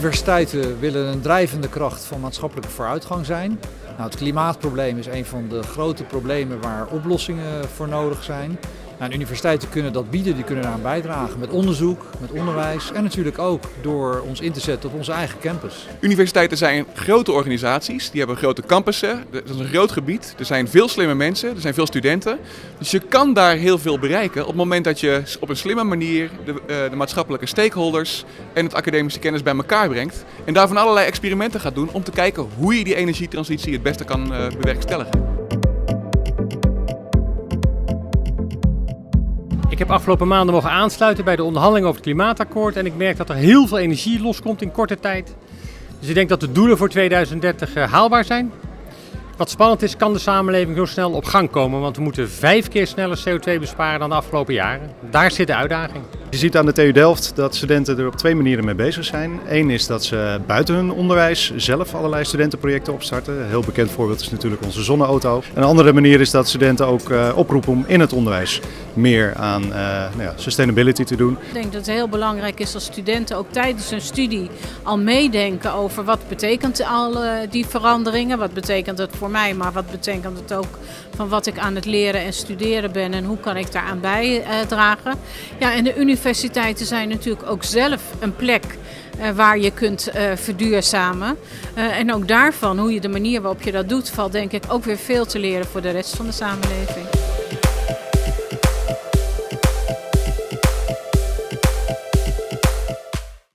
Universiteiten willen een drijvende kracht van maatschappelijke vooruitgang zijn. Nou, het klimaatprobleem is een van de grote problemen waar oplossingen voor nodig zijn. Nou, universiteiten kunnen dat bieden, die kunnen daaraan bijdragen met onderzoek, met onderwijs en natuurlijk ook door ons in te zetten op onze eigen campus. Universiteiten zijn grote organisaties, die hebben grote campussen, dat is een groot gebied, er zijn veel slimme mensen, er zijn veel studenten. Dus je kan daar heel veel bereiken op het moment dat je op een slimme manier de maatschappelijke stakeholders en het academische kennis bij elkaar brengt. En daarvan allerlei experimenten gaat doen om te kijken hoe je die energietransitie het beste kan bewerkstelligen. Ik heb afgelopen maanden mogen aansluiten bij de onderhandelingen over het klimaatakkoord en ik merk dat er heel veel energie loskomt in korte tijd. Dus ik denk dat de doelen voor 2030 haalbaar zijn. Wat spannend is, kan de samenleving zo snel op gang komen, want we moeten 5 keer sneller CO2 besparen dan de afgelopen jaren. Daar zit de uitdaging. Je ziet aan de TU Delft dat studenten er op 2 manieren mee bezig zijn. Eén is dat ze buiten hun onderwijs zelf allerlei studentenprojecten opstarten. Een heel bekend voorbeeld is natuurlijk onze zonneauto. Een andere manier is dat studenten ook oproepen om in het onderwijs meer aan sustainability te doen. Ik denk dat het heel belangrijk is als studenten ook tijdens hun studie al meedenken over wat betekent al die veranderingen. Wat betekent het voor mij, maar wat betekent het ook van wat ik aan het leren en studeren ben en hoe kan ik daaraan bijdragen. Ja, en de universiteiten zijn natuurlijk ook zelf een plek waar je kunt verduurzamen. En ook daarvan, hoe je de manier waarop je dat doet, valt denk ik ook weer veel te leren voor de rest van de samenleving.